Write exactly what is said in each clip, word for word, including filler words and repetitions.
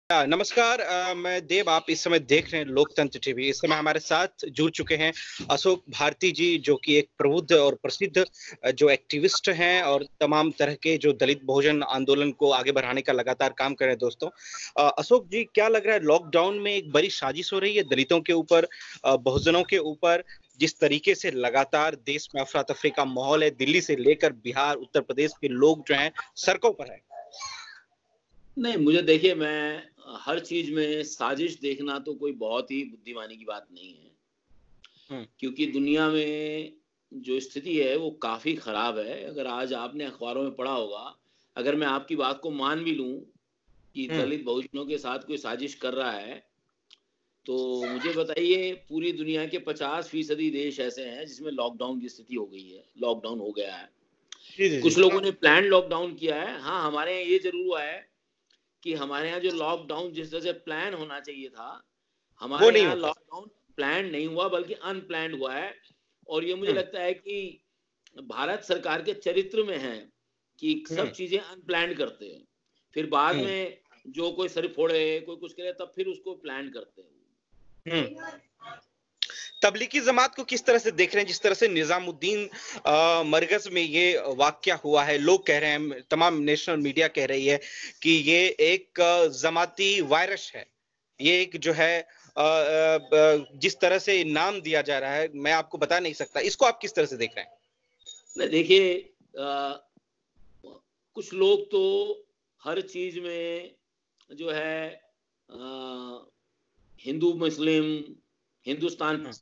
अ, नमस्कार अ, मैं देव आप इस समय देख रहे हैं लोकतंत्र टीवी। इस समय हमारे साथ जुड़ चुके हैं अशोक भारती जी जो कि एक प्रबुद्ध और प्रसिद्ध अ, जो एक्टिविस्ट हैं और तमाम तरह के जो दलित बहुजन आंदोलन को आगे बढ़ाने का लगातार काम कर रहे हैं दोस्तों। अ, अशोक जी क्या लग रहा है लॉकडाउन में एक बड़ी साजिश हो रही है दलितों के ऊपर अ, बहुजनों के ऊपर जिस तरीके से लगातार देश में अफरा-तफरी का माहौल है, दिल्ली से लेकर बिहार, उत्तर प्रदेश के लोग जो हैं सड़कों पर हैं। नहीं, मुझे देखिए मैं अ, हर चीज़ में साजिश देखना तो कोई बहुत ही बुद्धिमानी की बात नहीं है। हुँ, क्योंकि दुनिया में जो स्थिति है वो काफ़ी ख़राब है। अगर आज आपने अख़बारों में पढ़ा होगा, अगर मैं आपकी बात को मान भी लूँ कि हुँ, दलित बहुजनों के साथ कोई साजिश कर रहा है, तो मुझे बताइए पूरी दुनिया के पचास फ़ीसदी देश ऐसे हैं जिसमें लॉकडाउन की स्थिति हो गई है, लॉकडाउन हो गया है। जी, जी, कुछ जी। लोगों ने प्लान्ड लॉकडाउन किया है। हाँ, हमारे यहाँ ये ज़रूर हुआ है कि हमारे यहाँ जो लॉकडाउन जिस तरह से प्लान होना चाहिए था, वो हमारे नहीं यहाँ हो पाया। लॉकडाउन प्लान नहीं हुआ बल्कि अनप्लान्ड हुआ है। और ये मुझे हुँ, लगता है कि भारत सरकार के चरित्र में है कि हुँ, सब चीज़ें अनप्लान्ड करते हैं। फिर बाद हुँ, में जो कोई सर फोड़े, कोई कुछ करे तब फिर उसको प्लान करते हैं। हुँ। तब्लीगी जमात को किस तरह से देख रहे हैं जिस तरह से निजामुद्दीन अ, मरकज में ये वाकया हुआ है लोग कह रहे हैं तमाम नेशनल मीडिया कह रही है कि ये एक अ, जमाती वायरस है ये एक जो है अ, अ, ब- जिस तरह से नाम दिया जा रहा है मैं आपको बता नहीं सकता इसको आप किस तरह से देख रहे हैं। नहीं देखिए अ, कुछ लोग तो हर चीज़ में जो है अ, हिंदू, मुस्लिम, हिंदुस्तान, हम्म,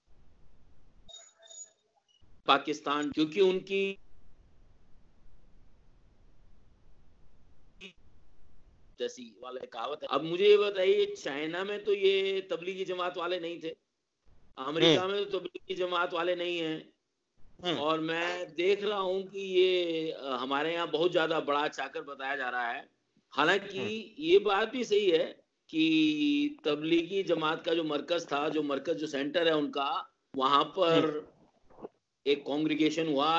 पाकिस्तान क्योंकि उनकी जैसी वाले कहावत है। अब मुझे ये बताइए चाइना में तो ये तबलीगी जमात वाले नहीं थे, हम्म, अमेरिका में तो तबलीगी जमात वाले नहीं हैं हम्म, और मैं देख रहा हूँ कि ये अ, हमारे यहाँ बहुत ज़्यादा बढ़ा चाकर बताया जा रहा है। हालाँकि हम्म, ये बात भी सही है कि तबलीगी जमात का जो मरकज़ था, जो मरकज़ जो सेंटर है उनका, वहाँ हम्म, पर एक कांग्रीगेशन हुआ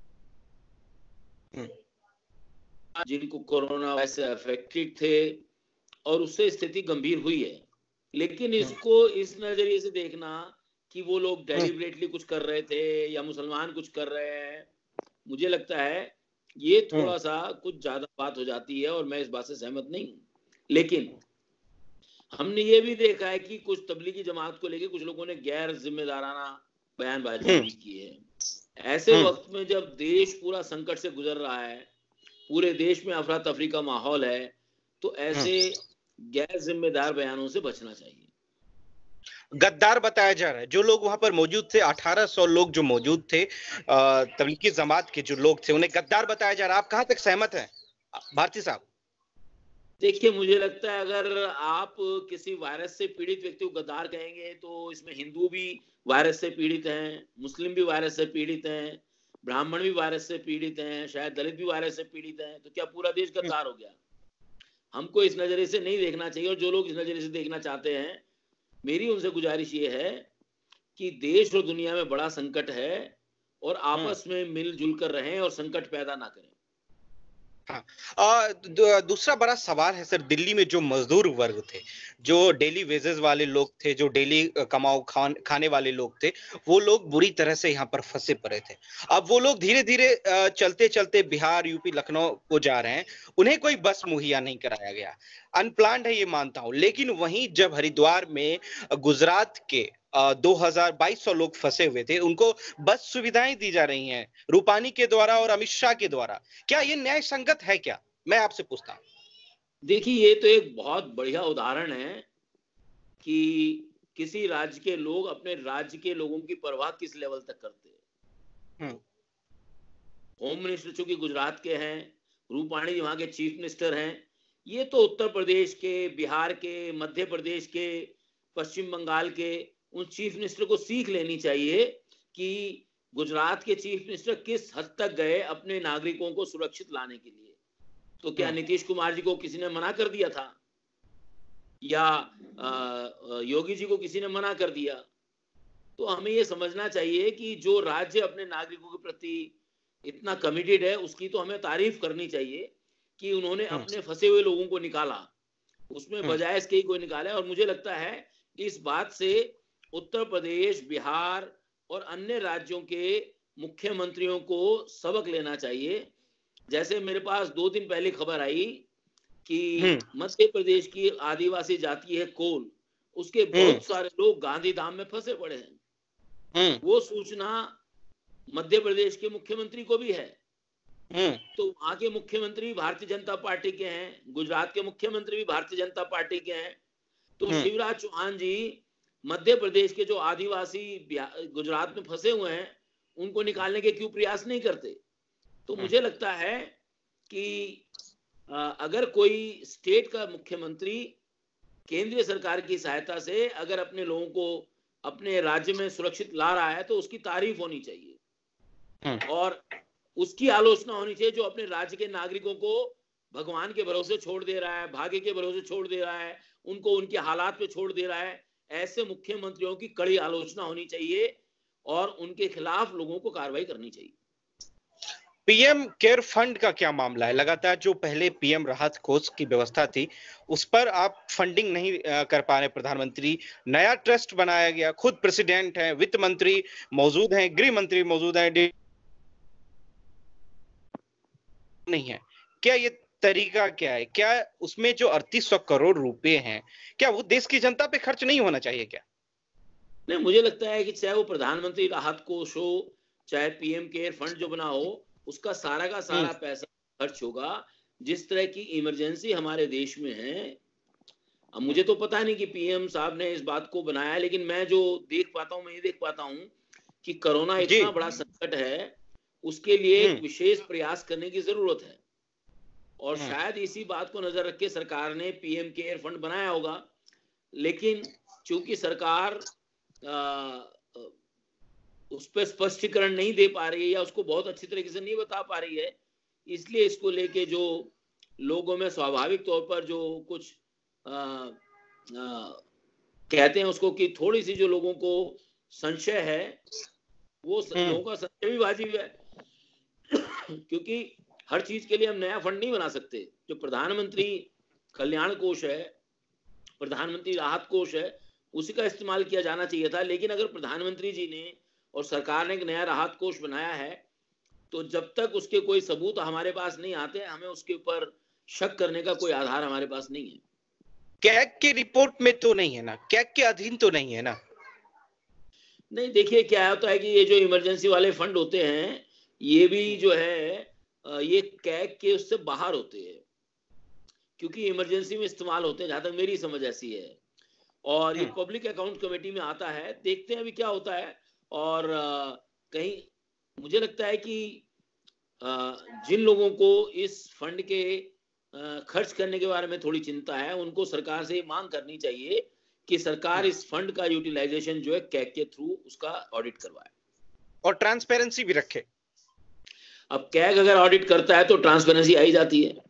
हम्म, जिनको कोरोना वायरस से अफेक्टेड थे और उससे स्थिति गंभीर हुई है। लेकिन हम्म, इसको इस नज़रिए से देखना कि वो लोग हम्म, डेलिबरेटली कुछ कर रहे थे या मुसलमान कुछ कर रहे हैं, मुझे लगता है ये हम्म, थोड़ा-सा कुछ ज़्यादा बात हो जाती है और मैं इस बात से सहमत नहीं हूँ। लेकिन हमने ये भी देखा है कि कुछ तबलीगी जमात को लेके कुछ लोगों ने गैर ज़िम्मेदाराना बयानबाज़ी हम्म, भी की है। ऐसे हम्म, वक़्त में जब देश पूरा संकट से गुज़र रहा है, पूरे देश में अफ़रा-तफ़री का माहौल है, तो हम्म। ऐसे गैर ज़िम्मेदार बयानों से बचना चाहिए। गद्दार बताया जा रहा है। जो लोग वहाँ पर मौजूद थे, अठारह सौ लोग जो मौजूद थे अ, तबलीगी जमात के जो लोग थे, उन्हें गद्दार बताया जा रहा है। आप कहाँ तक सहमत हैं? अ, भारती साहब? देखिए, मुझे लगता है अगर आप किसी वायरस से पीड़ित व्यक्ति को गद्दार कहेंगे, तो इसमें हिंदू भी वायरस से पीड़ित हैं, मुस्लिम भी वायरस से पीड़ित हैं, ब्राह्मण भी वायरस से पीड़ित हैं, शायद दलित भी वायरस से पीड़ित हैं, तो क्या पूरा देश हुँ, गद्दार हो गया? हमको इस नज़रिए से नहीं देखना चाहिए और जो लोग इस नज़रिए से देखना चाहते हैं, मेरी उनसे गुज़ारिश ये है कि देश और दुनिया में बड़ा संकट है और हुँ। आपस में मिल-जुल कर रहें और संकट पैदा ना करें। हाँ। अ, द दूसरा बड़ा सवाल है सर दिल्ली में जो मज़दूर वर्ग थे, जो डेली वेजेज़ वाले लोग थे, जो डेली अ, कमाओ खान खाने वाले लोग थे, वो लोग बुरी तरह से यहाँ पर फँसे पड़े थे। अब वो लोग धीरे-धीरे अ, चलते-चलते बिहार, यूपी, लखनऊ को जा रहे हैं, उन्हें कोई बस मुहैया नहीं कराया गया। अनप्लान्ड है ये मानता हूँ, लेकिन वहीं जब हरिद्वार में अ, गुजरात के अ, दो हज़ार बाईस सौ लोग फँसे हुए थे, उनको बस सुविधाएँ दी जा रही हैं, रूपानी के द्वारा और अमित शाह के द्वारा। क्या ये न्याय संगत है क्या? मैं आपसे पूछता हूँ। देखिए, ये तो एक बहुत बढ़िया उदाहरण है कि किसी राज्य के लोग अपने राज्य के लोगों की परवाह किस लेवल तक करते हैं। हुँ, होम मिनिस्टर चूँकि गुजरात के हैं, रूपाणी वहाँ के चीफ मिनिस्टर हैं। ये तो उत्तर प्रदेश के, बिहार के, मध्य प्रदेश के, पश्चिम बंगाल के उन चीफ मिनिस्टर को सीख लेनी चाहिए कि गुजरात के चीफ मिनिस्टर किस हद तक गए अपने नागरिकों को सुरक्षित लाने के लिए। तो क्या हुँ, नीतीश कुमार जी को किसी ने मना कर दिया था? या अ अ, योगी जी को किसी ने मना कर दिया? तो हमें ये समझना चाहिए कि जो राज्य अपने नागरिकों के प्रति इतना कमिटेड है, उसकी तो हमें तारीफ करनी चाहिए कि उन्होंने हुँ, अपने फंसे हुए लोगों को निकाला। उसमें बजाय इसके ही कोई निकाले। और मुझे लगता है कि इस बात से उत्तर प्रदेश, बिहार और अन्य राज्यों के मुख्यमंत्रियों को सबक लेना चाहिए। जैसे मेरे पास दो दिन पहले खबर आई कि मध्य प्रदेश की आदिवासी जाति है कोल, उसके बहुत सारे लोग गांधीधाम में फंसे पड़े हैं। वो सूचना मध्य प्रदेश के मुख्यमंत्री को भी है। तो वहां के मुख्यमंत्री भारतीय जनता पार्टी के हैं, गुजरात के मुख्यमंत्री भी भारतीय जनता पार्टी के हैं। तो शिवराज चौहान जी मध्य प्रदेश के जो आदिवासी गुजरात में फंसे हुए हैं उनको निकालने के क्यों प्रयास नहीं करते? तो मुझे लगता है कि अगर कोई स्टेट का मुख्यमंत्री केंद्रीय सरकार की सहायता से अगर अपने लोगों को अपने राज्य में सुरक्षित ला रहा है तो उसकी तारीफ होनी चाहिए और उसकी आलोचना होनी चाहिए जो अपने राज्य के नागरिकों को भगवान के भरोसे छोड़ दे रहा है, भाग्य के भरोसे छोड़ दे रहा है, उनको उनके हालात पे छोड़ दे रहा है। ऐसे मुख्यमंत्रियों की कड़ी आलोचना होनी चाहिए और उनके खिलाफ लोगों को कार्रवाई करनी चाहिए। पीएम केयर फंड का क्या मामला है? लगातार जो पहले पीएम राहत कोष की व्यवस्था थी उस पर आप फंडिंग नहीं कर पा रहे प्रधानमंत्री। नया ट्रस्ट बनाया गया, खुद प्रेसिडेंट है, वित्त मंत्री मौजूद हैं, गृह मंत्री मौजूद हैं, नहीं है। क्या ये तरीका क्या है? क्या उसमें जो अड़तीस सौ करोड़ रुपए हैं क्या वो देश की जनता पे खर्च नहीं होना चाहिए क्या? नहीं, मुझे लगता है कि चाहे वो प्रधानमंत्री राहत कोष हो चाहे पीएम केयर फंड जो बना हो, उसका सारा का सारा पैसा खर्च होगा जिस तरह की इमरजेंसी हमारे देश में है। अब मुझे तो पता नहीं कि पीएम साहब ने इस बात को बनाया, लेकिन मैं जो देख पाता हूं मैं ये देख पाता हूं कि कोरोना इतना बड़ा संकट है, उसके लिए एक विशेष प्रयास करने की जरूरत है और शायद इसी बात को नजर रख के सरकार ने पीएम केयर फंड बनाया होगा। लेकिन चूंकि सरकार आ, उस पर स्पष्टीकरण नहीं दे पा रही है या उसको बहुत अच्छी तरीके से नहीं बता पा रही है, इसलिए इसको लेके जो लोगों में स्वाभाविक तौर पर जो कुछ आ, आ, कहते हैं उसको कि थोड़ी सी जो लोगों को संशय है, वो लोगों का संशय भी वाजिब है क्योंकि हर चीज के लिए हम नया फंड नहीं बना सकते। जो प्रधानमंत्री कल्याण कोष है, प्रधानमंत्री राहत कोष है, उसी का इस्तेमाल किया जाना चाहिए था। लेकिन अगर प्रधानमंत्री जी ने और सरकार ने एक नया राहत कोष बनाया है तो जब तक उसके कोई सबूत हमारे पास नहीं आते, हमें उसके ऊपर शक करने का कोई आधार हमारे पास नहीं है। कैग के रिपोर्ट में तो नहीं है ना, कैग के अधीन तो नहीं है ना? नहीं, देखिए क्या होता है कि ये जो इमरजेंसी वाले फंड होते हैं ये भी जो है ये कैग के उससे बाहर होते हैं क्योंकि इमरजेंसी में इस्तेमाल होते हैं, जहां तक मेरी समझ ऐसी है। और ये पब्लिक अकाउंट कमेटी में आता है, देखते हैं अभी क्या होता है। और कहीं मुझे लगता है कि जिन लोगों को इस फंड के खर्च करने के बारे में थोड़ी चिंता है, उनको सरकार से मांग करनी चाहिए कि सरकार इस फंड का यूटिलाइजेशन जो है कैग के थ्रू उसका ऑडिट करवाए और ट्रांसपेरेंसी भी रखे। अब कैग अगर ऑडिट करता है तो ट्रांसपेरेंसी आई जाती है।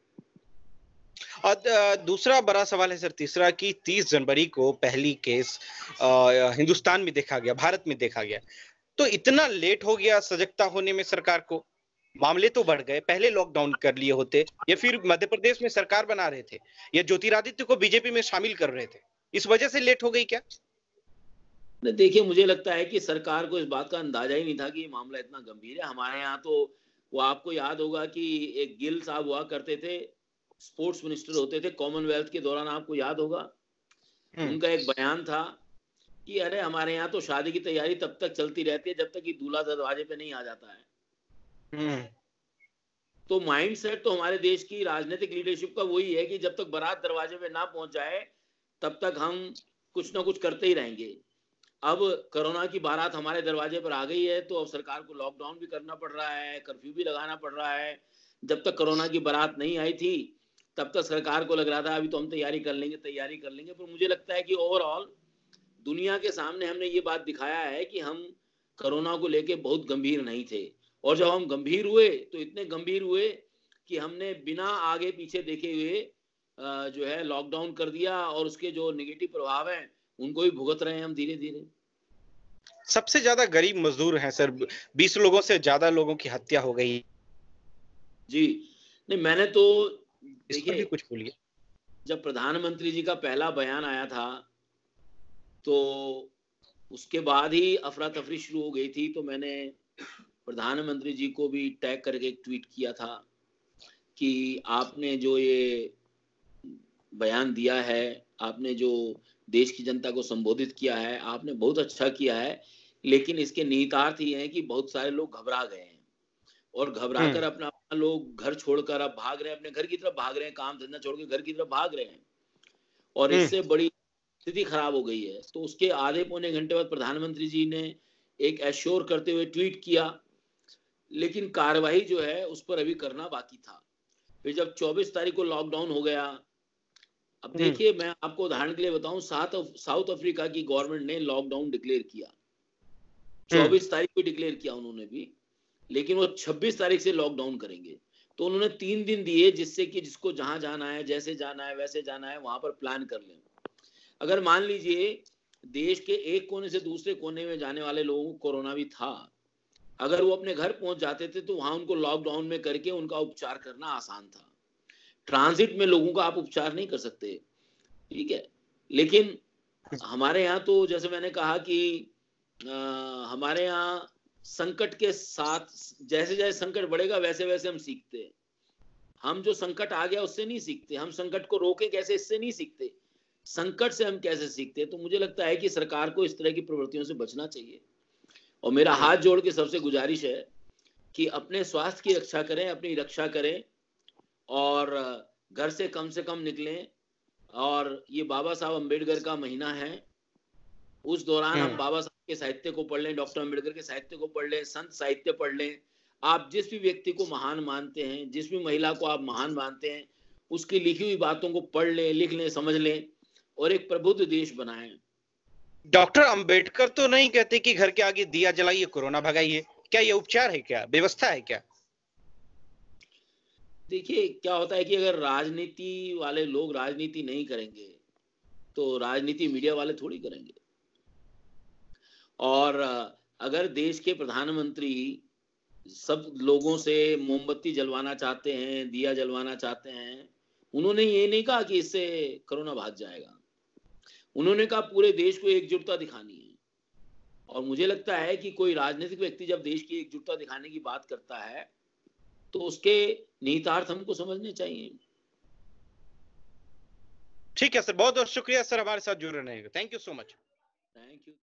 और दूसरा बड़ा सवाल है सर, तीसरा कि तीस जनवरी को पहली केस हिंदुस्तान में देखा गया, भारत में देखा गया, तो इतना लेट हो गया सजगता होने में सरकार को। मामले तो बढ़ गए, पहले लॉकडाउन कर लिए होते या फिर मध्य प्रदेश में सरकार बना रहे थे या ज्योतिरादित्य को बीजेपी में शामिल कर रहे थे, इस वजह से लेट हो गई क्या? देखिए, मुझे लगता है कि सरकार को इस बात का अंदाजा ही नहीं था कि ये मामला इतना गंभीर है। हमारे यहाँ तो वो आपको याद होगा कि एक गिल साहब हुआ करते थे, स्पोर्ट्स मिनिस्टर होते थे कॉमनवेल्थ के दौरान, आपको याद होगा उनका एक बयान था कि अरे हमारे यहाँ तो शादी की तैयारी तब तक चलती रहती है जब तक कि दूल्हा दरवाजे पे नहीं आ जाता है। तो माइंडसेट तो हमारे देश की राजनीतिक लीडरशिप का वही है कि जब तक बारात दरवाजे पे ना पहुंच जाए तब तक हम कुछ ना कुछ करते ही रहेंगे। अब कोरोना की बारात हमारे दरवाजे पर आ गई है तो अब सरकार को लॉकडाउन भी करना पड़ रहा है, कर्फ्यू भी लगाना पड़ रहा है। जब तक कोरोना की बारात नहीं आई थी तब तक सरकार को लग रहा था अभी तो हम तैयारी कर लेंगे तैयारी कर लेंगे पर मुझे लगता है कि ओवरऑल दुनिया के सामने हमने ये बात दिखाया है कि हम कोरोना को लेके बहुत गंभीर नहीं थे। और जब हम गंभीर हुए तो इतने गंभीर हुए कि हमने बिना आगे पीछे देखे हुए जो है लॉकडाउन कर दिया और उसके जो नेगेटिव प्रभाव हैं उनको भी भुगत रहे हैं हम धीरे धीरे। सबसे ज्यादा गरीब मजदूर हैं सर, बीस लोगों से ज्यादा लोगों की हत्या हो गई। जी नहीं, मैंने तो इस पर भी कुछ बोलिए। जब प्रधानमंत्री जी का पहला बयान आया था, तो उसके बाद ही अफरा-तफरी शुरू हो गई थी, तो मैंने प्रधानमंत्री जी को भी टैग करके एक ट्वीट किया था कि आपने जो ये बयान दिया है, आपने जो देश की जनता को संबोधित किया है, आपने बहुत अच्छा किया है, लेकिन इसके निहितार्थ ये हैं कि बहुत सारे लोग घबरा गए हैं और घबरा कर हुँ। अपना-अपना लोग घर छोड़कर अब भाग रहे हैं, अपने घर की तरफ भाग रहे हैं, काम-धंधा छोड़ के घर की तरफ भाग रहे हैं और हुँ। इससे बड़ी स्थिति खराब हो गई है। तो उसके आधे पौने घंटे बाद प्रधानमंत्री जी ने एक एश्योर करते हुए ट्वीट किया, लेकिन कार्रवाई जो है उस पर अभी करना बाकी था। फिर जब चौबीस तारीख को लॉकडाउन हो गया, अब हुँ। देखिए मैं आपको उदाहरण के लिए बताऊँ साथ अफ साउथ अफ्रीका की गवर्नमेंट ने लॉकडाउन डिक्लेयर किया। हुँ। चौबीस तारीख को डिक्लेयर किया उन्होंने भी, लेकिन वो छब्बीस तारीख से लॉकडाउन करेंगे। तो उन्होंने तीन दिन दिए जिससे कि जिसको जहाँ जाना है, जैसे जाना है, वैसे जाना है, वहाँ पर प्लान कर लें। अगर मान लीजिए देश के एक कोने से दूसरे कोने में जाने वाले लोगों को कोरोना भी था, अगर वो अपने घर पहुँच जाते थे तो वहाँ उनको लॉकडाउन में करके उनका उपचार करना आसान था। ट्रांज़िट में लोगों का आप उपचार नहीं कर सकते, ठीक है? लेकिन हुँ। हमारे यहाँ तो जैसे मैंने कहा कि अ, हमारे यहाँ संकट के साथ जैसे-जैसे संकट बढ़ेगा वैसे-वैसे हम सीखते हैं। हम जो संकट आ गया उससे नहीं सीखते, हम संकट को रोकें कैसे इससे नहीं सीखते। संकट से हम कैसे सीखते हैं, तो मुझे लगता है कि सरकार को इस तरह की प्रवृत्तियों से बचना चाहिए और मेरा हुँ। हाथ जोड़ के सबसे गुज़ारिश है कि अपने स्वास्थ्य की रक्षा करें, अपनी रक्षा करें और घर से कम से कम निकलें और ये बाबा साहब अम्बेडकर का महीना है। उस दौरान हम हुँ। बाबा साहब के साहित्य को पढ़ लें, डॉक्टर अम्बेडकर के साहित्य को पढ़ लें, संत साहित्य पढ़ लें। आप जिस भी व्यक्ति को महान मानते हैं, जिस भी महिला को आप महान मानते हैं, उसकी लिखी हुई बातों को पढ़ लें, लिख लें, समझ लें और एक प्रबुद्ध देश बनाएँ। डॉक्टर अंबेडकर तो नहीं कहते कि घर के आगे दिया जलाइए, कोरोना भगाइए। क्या ये उपचार है क्या? व्यवस्था है क्या? देखिए, क्या होता है कि अगर राजनीति वाले लोग राजनीति नहीं करेंगे, तो राजनीति मीडिया वाले थोड़ी करेंगे। और अगर देश के प्रधानमंत्री सब लोगों से मोमबत्ती जलवाना चाहते हैं, दिया जलवाना चाहते हैं, उन्होंने ये नहीं कहा कि इससे कोरोना भाग जाएगा। उन्होंने कहा पूरे देश को एकजुटता दिखानी है और मुझे लगता है कि कोई राजनीतिक व्यक्ति जब देश की एकजुटता दिखाने की बात करता है, तो उसके निहितार्थ हमको समझने चाहिए। ठीक है सर, बहुत-बहुत शुक्रिया सर हमारे साथ जुड़े रहने का। Thank you so much. Thank you.